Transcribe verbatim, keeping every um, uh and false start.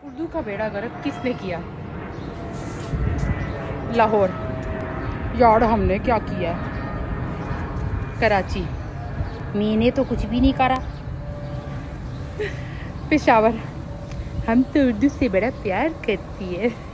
उर्दू का बेड़ा गर्क किसने किया? लाहौर। यार हमने क्या किया? कराची। मैंने तो कुछ भी नहीं करा। पेशावर। हम तो उर्दू से बड़ा प्यार करती है।